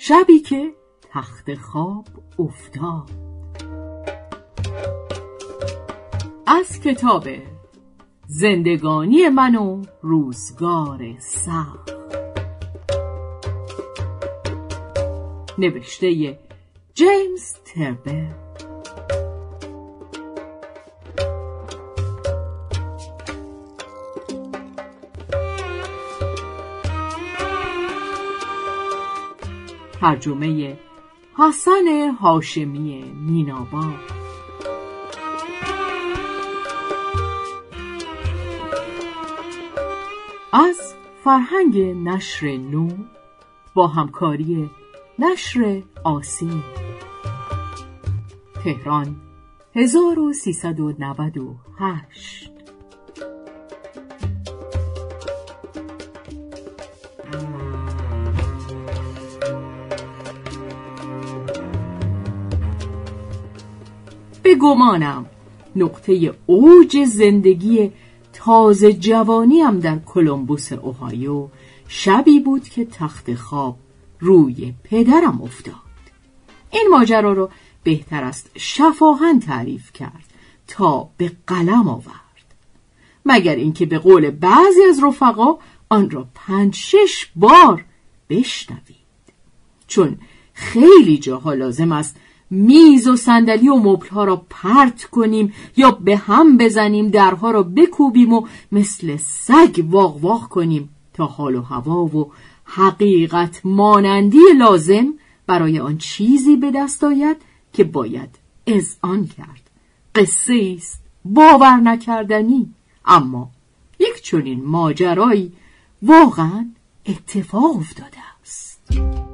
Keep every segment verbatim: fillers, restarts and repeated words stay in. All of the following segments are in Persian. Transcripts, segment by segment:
شبی که تخت خواب افتاد. از کتاب زندگانی من و روزگار سخت، نوشته جیمز تربر. ترجمه حسن هاشمی میناباد. از فرهنگ نشر نو با همکاری نشر آسین، تهران هزار و سیصد و نود و هشت. به گمانم نقطه اوج زندگی تازه جوانیم در کلمبوس اوهایو شبی بود که تخت خواب روی پدرم افتاد. این ماجرا رو بهتر است شفاهن تعریف کرد تا به قلم آورد، مگر اینکه به قول بعضی از رفقا آن را پنج شش بار بشنوید، چون خیلی جاها لازم است میز و صندلی و مبل‌ها را پرت کنیم یا به هم بزنیم، درها را بکوبیم و مثل سگ واق واق کنیم تا حال و هوا و حقیقت مانندی لازم برای آن چیزی به دست آید که باید اذعان کرد. قصه است باور نکردنی، اما یک چنین ماجرایی واقعا اتفاق افتاده است.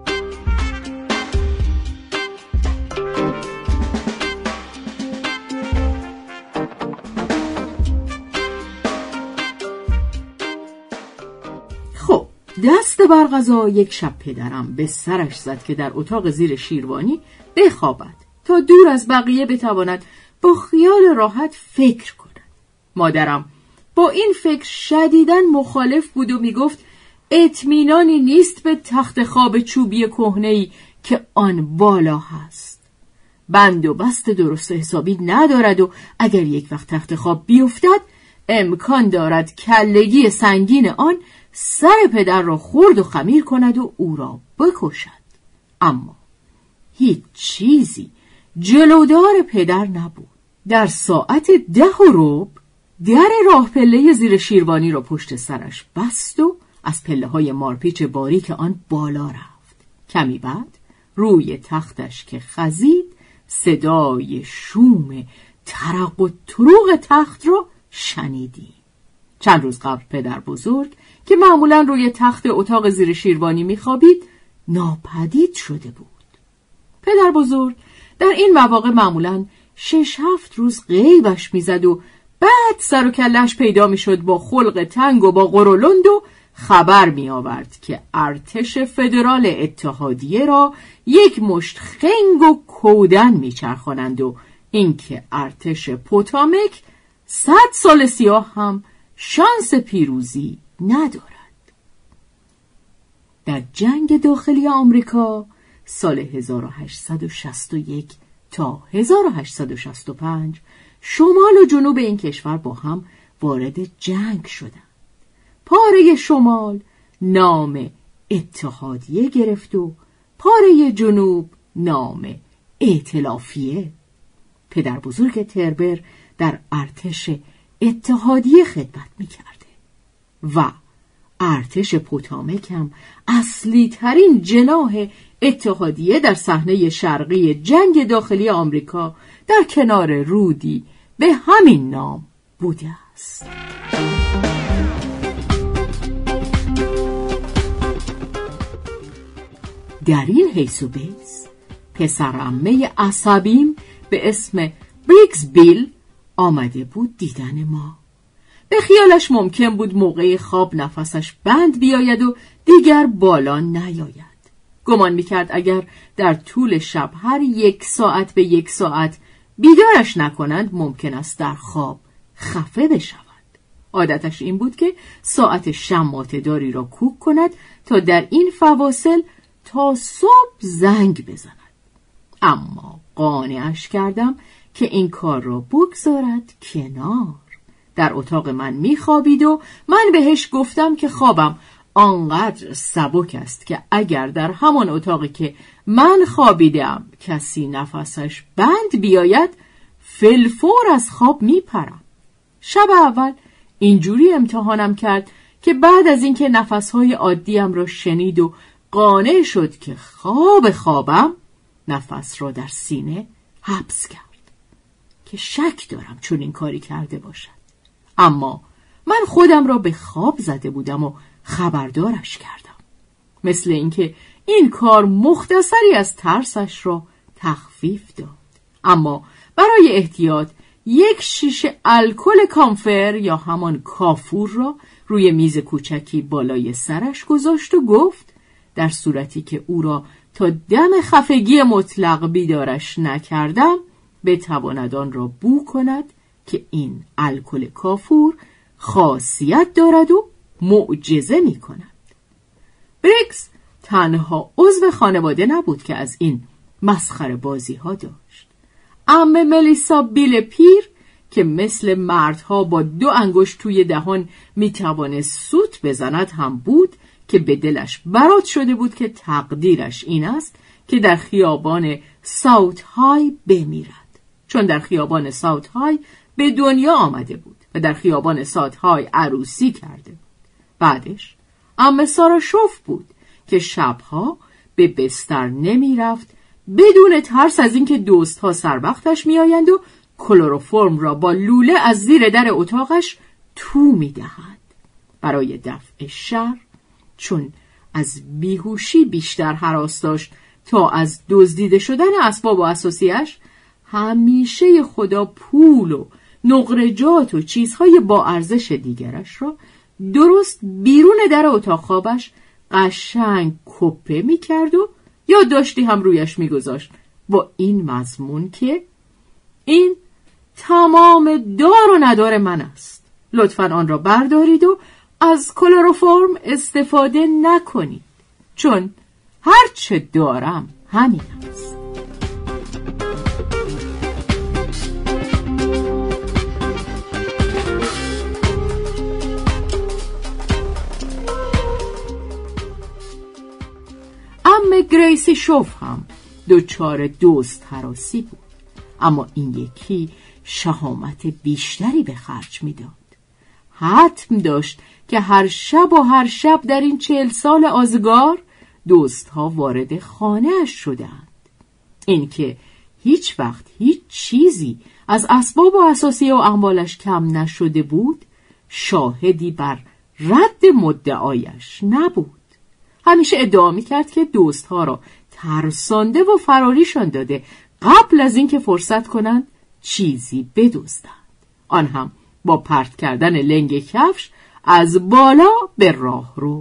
دست بر قضا یک شب پدرم به سرش زد که در اتاق زیر شیروانی بخوابد تا دور از بقیه بتواند با خیال راحت فکر کند. مادرم با این فکر شدیداً مخالف بود و میگفت اطمینانی نیست به تخت خواب چوبی کهنه‌ای که آن بالا هست. بند و بست درست حسابی ندارد و اگر یک وقت تخت خواب بیفتد امکان دارد کلگی سنگین آن سر پدر را خرد و خمیر کند و او را بکشد. اما هیچ چیزی جلودار پدر نبود. در ساعت ده و ربع در راه پله زیر شیروانی را پشت سرش بست و از پله های مارپیچ باریک آن بالا رفت. کمی بعد روی تختش که خزید صدای شوم ترق و تروق تخت را شنیدی. چند روز قبل پدر بزرگ که معمولاً روی تخت اتاق زیر شیروانی میخوابید ناپدید شده بود. پدر بزرگ در این مواقع معمولاً شش هفت روز غیبش میزد و بعد سر و کله‌اش پیدا میشد با خلق تنگ و با قرولند و خبر می آورد که ارتش فدرال اتحادیه را یک مشت خنگ و کودن میچرخانند و اینکه ارتش پوتامک صد سال سیاه هم شانس پیروزی ندارد. در جنگ داخلی آمریکا سال هزار و هشتصد و شصت و یک تا هزار و هشتصد و شصت و پنج شمال و جنوب این کشور با هم وارد جنگ شدند. پاره شمال نام اتحادیه گرفت و پاره جنوب نام ائتلافیه. پدر بزرگ تربر در ارتش اتحادیه خدمت می‌کرده و ارتش پوتامک هم اصلی ترین جناح اتحادیه در صحنه شرقی جنگ داخلی آمریکا در کنار رودی به همین نام بوده است. در این حیث و بیس پسر عمه عصبیم به اسم بریگز بیل آمده بود دیدن ما. به خیالش ممکن بود موقع خواب نفسش بند بیاید و دیگر بالا نیاید. گمان میکرد اگر در طول شب هر یک ساعت به یک ساعت بیدارش نکنند ممکن است در خواب خفه بشود. عادتش این بود که ساعت شماته داری را کوک کند تا در این فواصل تا صبح زنگ بزند. اما قانعش کردم که این کار را بگذارد کنار. در اتاق من میخوابید و من بهش گفتم که خوابم آنقدر سبک است که اگر در همان اتاقی که من خوابیدم کسی نفسش بند بیاید فلفور از خواب میپرم. شب اول اینجوری امتحانم کرد که بعد از اینکه نفسهای عادیم را شنید و قانع شد که خواب خوابم، نفس را در سینه حبس کرد که شک دارم چون این کاری کرده باشد. اما من خودم را به خواب زده بودم و خبردارش کردم، مثل اینکه این کار مختصری از ترسش را تخفیف داد. اما برای احتیاط یک شیشه الکل کامفر یا همان کافور را روی میز کوچکی بالای سرش گذاشت و گفت در صورتی که او را تا دم خفگی مطلق بیدارش نکردم بتواند آن را بو کند که این الکل کافور خاصیت دارد و معجزه می کند. بریکس تنها عضو خانواده نبود که از این مسخره بازی ها داشت. عمه ملیسا بیل پیر که مثل مردها با دو انگشت توی دهان می توانست سوت بزند هم بود که به دلش برات شده بود که تقدیرش این است که در خیابان ساوت های بمیرد، چون در خیابان ساوت های به دنیا آمده بود و در خیابان ساوت های عروسی کرده بود. بعدش عمه سارا شوف بود که شبها به بستر نمی رفت بدون ترس از اینکه دوستها سر وقتش می آیند و کلروفرم را با لوله از زیر در اتاقش تو می دهند. برای دفع شر، چون از بیهوشی بیشتر هراس داشت تا از دزدیده شدن اسباب و اساسیش، همیشه خدا پول و نقرجات و چیزهای با ارزش دیگرش را درست بیرون در اتاق خوابش قشنگ کپه می کرد و یا داشتی هم رویش می گذاشت با این مضمون که این تمام دار و ندار من است، لطفاً آن را بردارید و از کلروفرم استفاده نکنید، چون هر چه دارم همین است. عمه گریسی شوف هم دوچار دوست هراسی بود، اما این یکی شهامت بیشتری به خرج میداد. حتم داشت که هر شب و هر شب در این چهل سال آزگار دوستها وارد خانه اش شدند. این که هیچ وقت هیچ چیزی از اسباب و اساسیه و اموالش کم نشده بود شاهدی بر رد مدعایش نبود. همیشه ادعا می‌کرد که دوستها را ترسانده و فراریشان داده قبل از اینکه فرصت کنند چیزی بدزدند، آن هم با پرت کردن لنگ کفش از بالا به راه رو.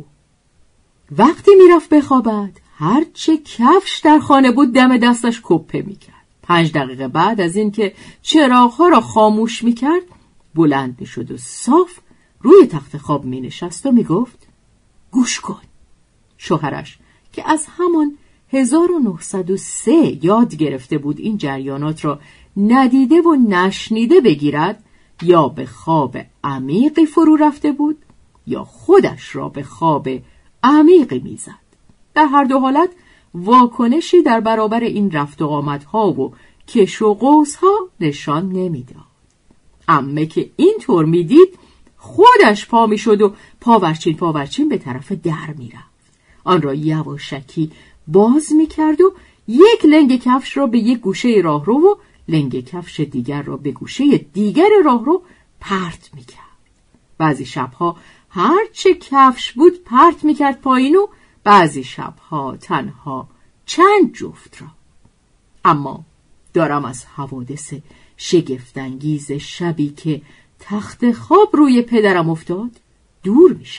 وقتی میرفت بخوابد هر چه کفش در خانه بود دم دستش کپه میکرد. پنج دقیقه بعد از اینکه چراغ‌ها را خاموش میکرد بلند میشد و صاف روی تخت خواب مینشست و میگفت گوش کن. شوهرش که از همان هزار و نهصد و سه یاد گرفته بود این جریانات را ندیده و نشنیده بگیرد، یا به خواب عمیقی فرو رفته بود یا خودش را به خواب عمیقی میزد. در هر دو حالت واکنشی در برابر این رفت و آمدها و کش و قوسها نشان نمیداد. عمه که این طور میدید خودش پا میشد و پاورچین پاورچین به طرف در میرفت. آن را یواشکی باز میکرد و یک لنگ کفش را به یک گوشه راهرو و لنگ کفش دیگر را به گوشه دیگر راهرو پرت میکرد. بعضی شبها هر چه کفش بود پرت میکرد پایین و بعضی شبها تنها چند جفت را. اما دارم از حوادث شگفت‌انگیز شبی که تخت خواب روی پدرم افتاد دور میشم.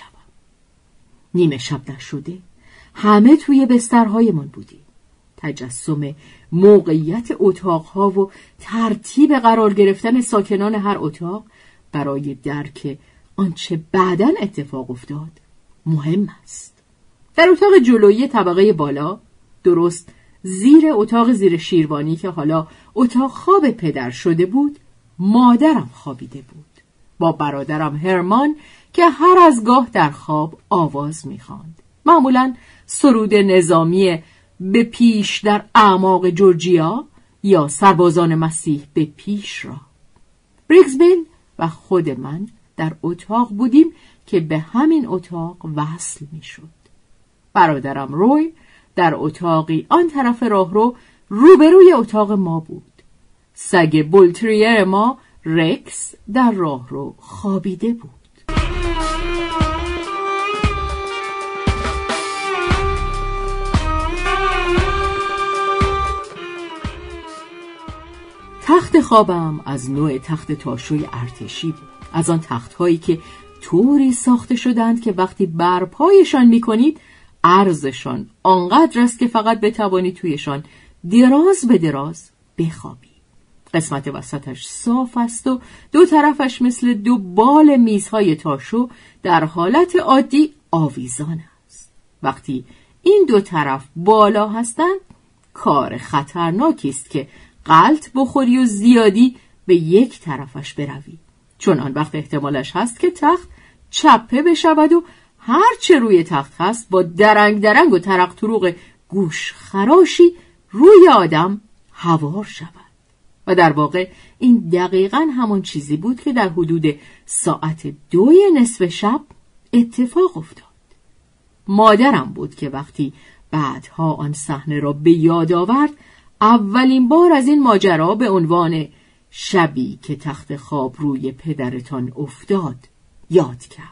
نیمه شب نشده همه توی بسترهایمان بودیم. تجسم موقعیت اتاقها و ترتیب قرار گرفتن ساکنان هر اتاق برای درک آنچه بعداً اتفاق افتاد مهم است. در اتاق جلویی طبقه بالا، درست زیر اتاق زیر شیروانی که حالا اتاق خواب پدر شده بود، مادرم خوابیده بود با برادرم هرمان که هر از گاه در خواب آواز می‌خواند. معمولاً سرود نظامی به پیش در اعماق جورجیا یا سربازان مسیح به پیش را. بریگزبیل و خود من در اتاق بودیم که به همین اتاق وصل می‌شد. برادرم روی در اتاقی آن طرف راهرو روبروی اتاق ما بود. سگ بولتریر ما رکس در راهرو خوابیده بود. تخت خوابم از نوع تخت تاشوی ارتشی بود. از آن تخت‌هایی که طوری ساخته شدند که وقتی بر پایشان می‌کنید عرضشان آنقدر است که فقط بتوانی تویشان دراز به دراز بخوابی. قسمت وسطش صاف است و دو طرفش مثل دو بال میزهای تاشو در حالت عادی آویزان است. وقتی این دو طرف بالا هستند کار خطرناکی است که غلط بخوری و زیادی به یک طرفش بروی، چون آن وقت احتمالش هست که تخت چپه بشود و هر چه روی تخت هست با درنگ درنگ و ترق تروق گوش خراشی روی آدم هوار شود. و در واقع این دقیقاً همان چیزی بود که در حدود ساعت دوی نصف شب اتفاق افتاد. مادرم بود که وقتی بعدها آن صحنه را به یاد آورد اولین بار از این ماجرا به عنوان شبی که تخت خواب روی پدرتان افتاد یاد کرد.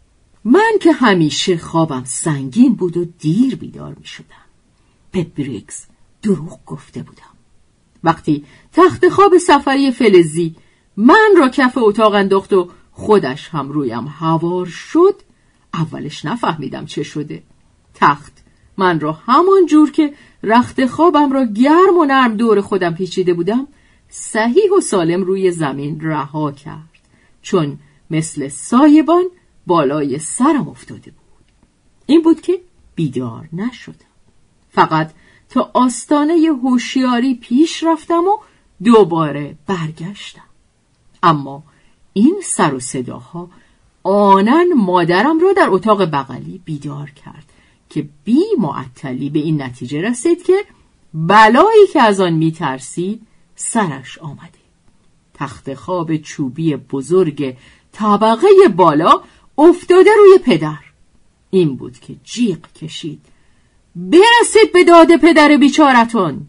من که همیشه خوابم سنگین بود و دیر بیدار می شدم. به بریگز دروغ گفته بودم. وقتی تخت خواب سفری فلزی من را کف اتاق انداخت و خودش هم رویم هوار شد، اولش نفهمیدم چه شده. تخت من را همان جور که رخت خوابم را گرم و نرم دور خودم پیچیده بودم صحیح و سالم روی زمین رها کرد، چون مثل سایبان بالای سرم افتاده بود. این بود که بیدار نشدم. فقط تا آستانه هوشیاری پیش رفتم و دوباره برگشتم. اما این سر و صداها آنن مادرم را در اتاق بغلی بیدار کرد که بی معطلی به این نتیجه رسید که بلایی که از آن می ترسید سرش آمده. تخت خواب چوبی بزرگ طبقه بالا افتاده روی پدر. این بود که جیغ کشید: برسید به داد پدر بیچارتون.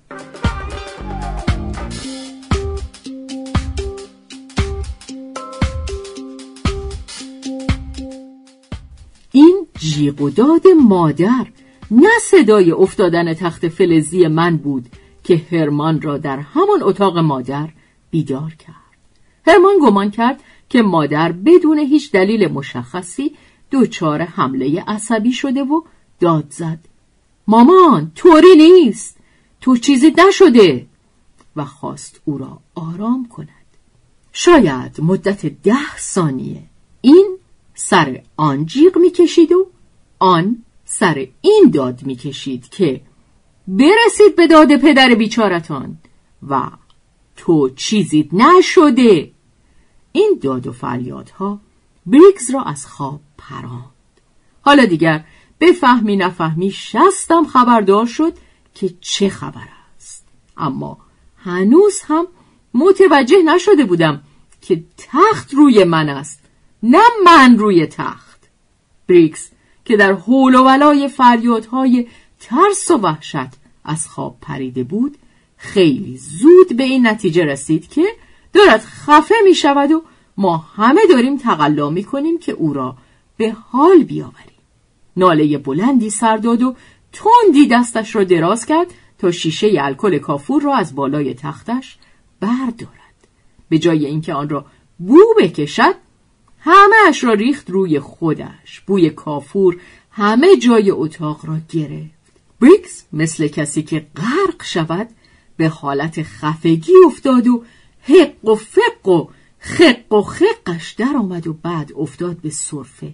این جیغ و داد مادر نه صدای افتادن تخت فلزی من بود که هرمان را در همان اتاق مادر بیدار کرد. هرمان گمان کرد که مادر بدون هیچ دلیل مشخصی دچار حمله عصبی شده و داد زد: مامان، طوری نیست، تو چیزی نشده، و خواست او را آرام کند. شاید مدت ده ثانیه این سر آن جیغ میکشید و آن سر این داد میکشید که برسید به داد پدر بیچارتان و تو چیزی نشده. این داد و فریادها بریگز را از خواب پراند. حالا دیگر بفهمی نفهمی شستم خبردار شد که چه خبر است، اما هنوز هم متوجه نشده بودم که تخت روی من است، نه من روی تخت. بریگز که در حول و ولای فریادهای ترس و وحشت از خواب پریده بود خیلی زود به این نتیجه رسید که دارد خفه می شود و ما همه داریم تقلا می کنیم که او را به حال بیاوریم. ناله بلندی سر داد و تندی دستش را دراز کرد تا شیشه الکل کافور را از بالای تختش بردارد. به جای اینکه آن را بو بکشد همه اش را ریخت روی خودش. بوی کافور همه جای اتاق را گرفت. بریگز مثل کسی که غرق شود به حالت خفگی افتاد و حق و فق و خق و خقش در آمد و بعد افتاد به سرفه.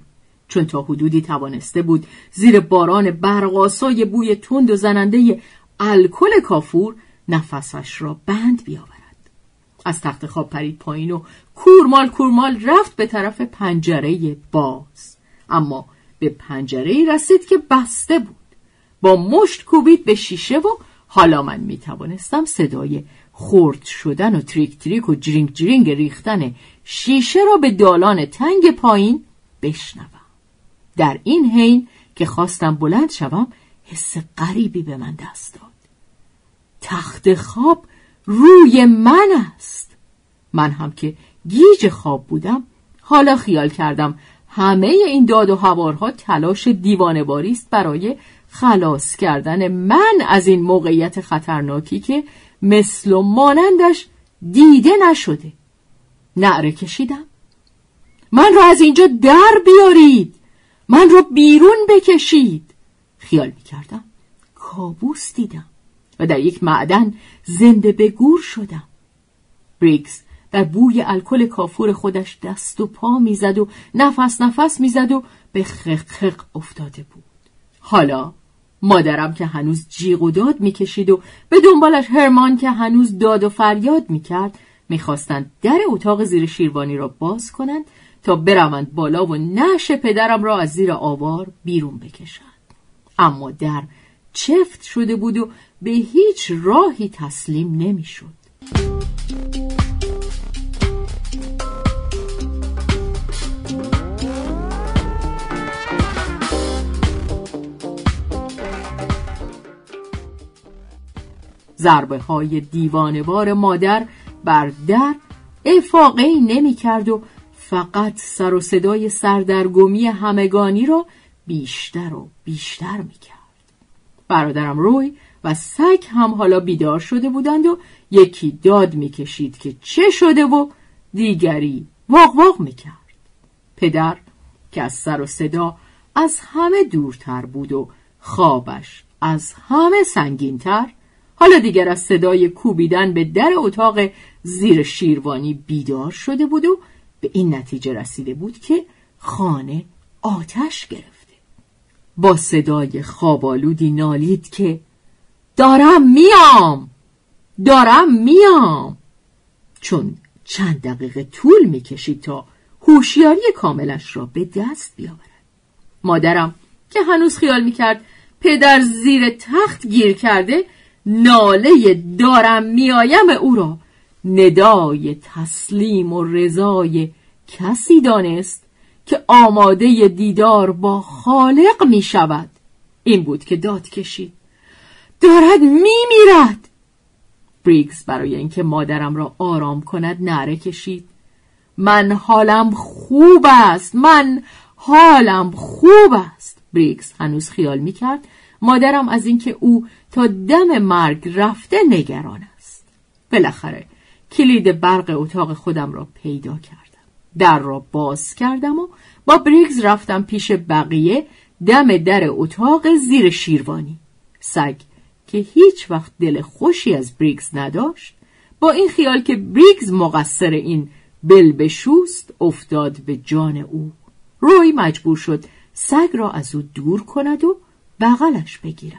چون تا حدودی توانسته بود زیر باران برق‌آسای بوی تند و زننده الکل کافور نفسش را بند بیاورد. از تخت خواب پرید پایین و کورمال کورمال رفت به طرف پنجره باز، اما به پنجره رسید که بسته بود. با مشت کوبید به شیشه و حالا من می توانستم صدای خرد شدن و تریک تریک و جرینگ جرینگ ریختن شیشه را به دالان تنگ پایین بشنوم. در این حین که خواستم بلند شوم، حس غریبی به من دست داد. تخت خواب روی من است. من هم که گیج خواب بودم، حالا خیال کردم همه این داد و هوارها تلاش دیوانه‌واری است برای خلاص کردن من از این موقعیت خطرناکی که مثل و مانندش دیده نشده. نعره کشیدم: من را از اینجا در بیارید، من را بیرون بکشید. خیال می‌کردم کابوس دیدم و در یک معدن زنده به گور شدم. بریگز در بوی الکل کافور خودش دست و پا میزد و نفس نفس میزد و به خق خق افتاده بود. حالا مادرم که هنوز جیغ و داد میکشید و به دنبالش هرمان که هنوز داد و فریاد میکرد میخواستند در اتاق زیر شیروانی را باز کنند تا بروند بالا و نعش پدرم را از زیر آوار بیرون بکشند. اما در چفت شده بود و به هیچ راهی تسلیم نمیشد. ضربه های دیوانه‌وار مادر بر در افاقه‌ای نمی کرد و فقط سر و صدای سردرگمی همگانی را بیشتر و بیشتر می کرد. برادرم روی و سگ هم حالا بیدار شده بودند و یکی داد می کشید که چه شده و دیگری واق واق می کرد. پدر که از سر و صدا از همه دورتر بود و خوابش از همه سنگین‌تر، حالا دیگر از صدای کوبیدن به در اتاق زیر شیروانی بیدار شده بود و به این نتیجه رسیده بود که خانه آتش گرفته. با صدای خوابالودی نالید که دارم میام، دارم میام، چون چند دقیقه طول میکشید تا هوشیاری کاملش را به دست بیاورد. مادرم که هنوز خیال میکرد پدر زیر تخت گیر کرده، ناله دارم میایم او را ندای تسلیم و رضای کسی دانست که آماده دیدار با خالق می شود. این بود که داد کشید: دارد می میرد. بریگز برای اینکه مادرم را آرام کند نعره کشید: من حالم خوب است، من حالم خوب است. بریگز هنوز خیال می کرد مادرم از اینکه او تا دم مرگ رفته نگران است. بالاخره کلید برق اتاق خودم را پیدا کردم. در را باز کردم و با بریگز رفتم پیش بقیه دم در اتاق زیر شیروانی. سگ که هیچ وقت دل خوشی از بریگز نداشت، با این خیال که بریگز مقصر این بلبشوست افتاد به جان او. روی مجبور شد سگ را از او دور کند و بغلش بگیرد.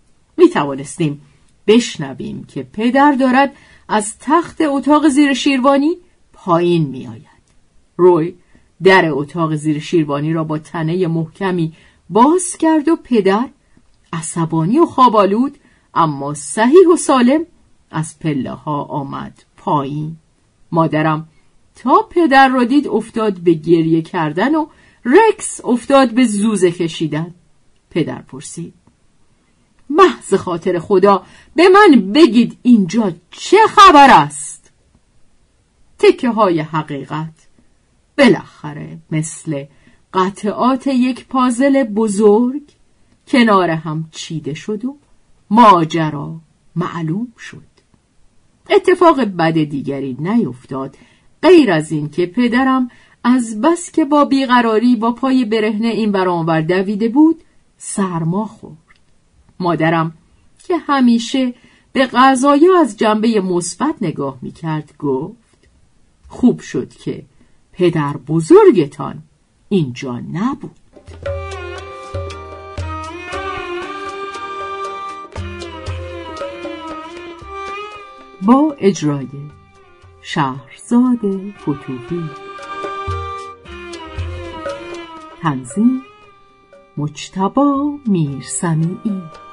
می توانستیم بشنویم که پدر دارد از تخت اتاق زیر شیروانی پایین می آید. روی در اتاق زیر شیروانی را با تنه محکمی باز کرد و پدر عصبانی و خوابالود اما صحیح و سالم از پله ها آمد پایین. مادرم تا پدر را دید افتاد به گریه کردن و رکس افتاد به زوزه کشیدن. پدر پرسید: محض خاطر خدا به من بگید اینجا چه خبر است؟ تکه های حقیقت بالاخره مثل قطعات یک پازل بزرگ کنار هم چیده شد و ماجرا معلوم شد. اتفاق بد دیگری نیفتاد غیر از این که پدرم از بس که با بیقراری با پای برهنه این ور آن ور دویده بود سرما خورد. مادرم که همیشه به غذایا از جنبه مثبت نگاه میکرد گفت: خوب شد که پدر بزرگتان اینجا نبود. با اجرای شهرزاد فتوحی. تنظیم مجتبی میرسمیعی.